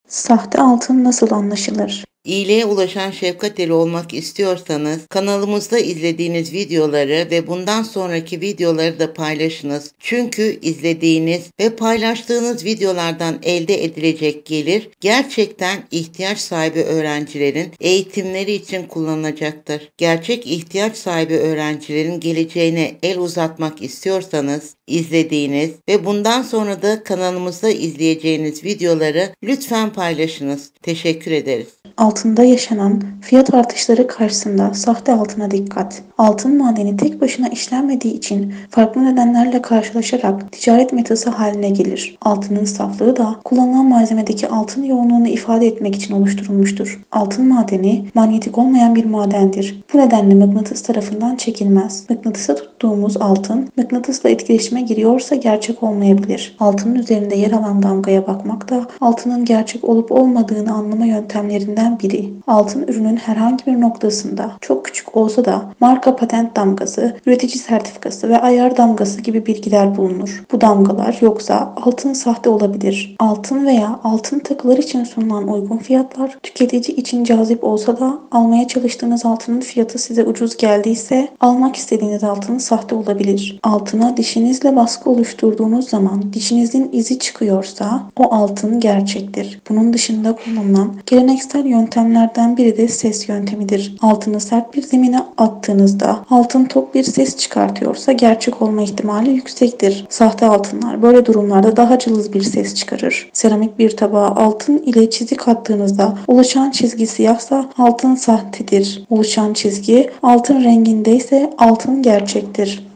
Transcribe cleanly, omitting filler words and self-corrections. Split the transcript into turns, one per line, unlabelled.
Sahte altın nasıl anlaşılır?
İyiliğe ulaşan şefkat eli olmak istiyorsanız kanalımızda izlediğiniz videoları ve bundan sonraki videoları da paylaşınız. Çünkü izlediğiniz ve paylaştığınız videolardan elde edilecek gelir gerçekten ihtiyaç sahibi öğrencilerin eğitimleri için kullanılacaktır. Gerçek ihtiyaç sahibi öğrencilerin geleceğine el uzatmak istiyorsanız izlediğiniz ve bundan sonra da kanalımızda izleyeceğiniz videoları lütfen paylaşınız. Teşekkür ederiz.
Altında yaşanan fiyat artışları karşısında sahte altına dikkat. Altın madeni tek başına işlenmediği için farklı nedenlerle karşılaşarak ticaret metası haline gelir. Altının saflığı da kullanılan malzemedeki altın yoğunluğunu ifade etmek için oluşturulmuştur. Altın madeni manyetik olmayan bir madendir. Bu nedenle mıknatıs tarafından çekilmez. Mıknatısa tuttuğumuz altın mıknatısla etkileşime giriyorsa gerçek olmayabilir. Altının üzerinde yer alan damgaya bakmak da altının gerçek olup olmadığını anlama yöntemlerinden biri. Altın ürünün herhangi bir noktasında çok küçük olsa da marka patent damgası, üretici sertifikası ve ayar damgası gibi bilgiler bulunur. Bu damgalar yoksa altın sahte olabilir. Altın veya altın takılar için sunulan uygun fiyatlar tüketici için cazip olsa da almaya çalıştığınız altının fiyatı size ucuz geldiyse almak istediğiniz altın sahte olabilir. Altına dişinizle baskı oluşturduğunuz zaman dişinizin izi çıkıyorsa o altın gerçektir. Bunun dışında kullanılan geleneksel yöntemlerden biri de ses yöntemidir. Altını sert bir zemine attığınızda altın tok bir ses çıkartıyorsa gerçek olma ihtimali yüksektir. Sahte altınlar böyle durumlarda daha cılız bir ses çıkarır. Seramik bir tabağa altın ile çizik attığınızda oluşan çizgi siyahsa altın sahtedir. Oluşan çizgi altın rengindeyse altın gerçektir.